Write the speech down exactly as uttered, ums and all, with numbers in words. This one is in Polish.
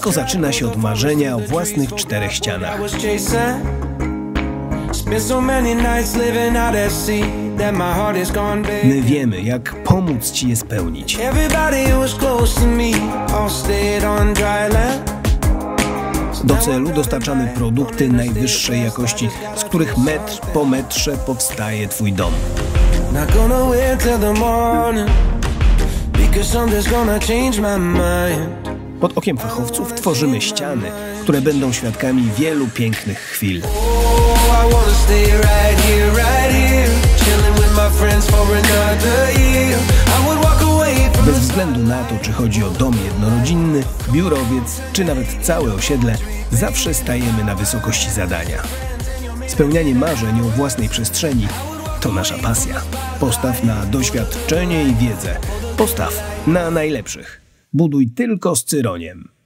Wszystko zaczyna się od marzenia o własnych czterech ścianach. My wiemy, jak pomóc Ci je spełnić. Do celu dostarczamy produkty najwyższej jakości, z których metr po metrze powstaje Twój dom. Pod okiem fachowców tworzymy ściany, które będą świadkami wielu pięknych chwil. Bez względu na to, czy chodzi o dom jednorodzinny, biurowiec, czy nawet całe osiedle, zawsze stajemy na wysokości zadania. Spełnianie marzeń o własnej przestrzeni to nasza pasja. Postaw na doświadczenie i wiedzę. Postaw na najlepszych. Buduj tylko z Cyroniem.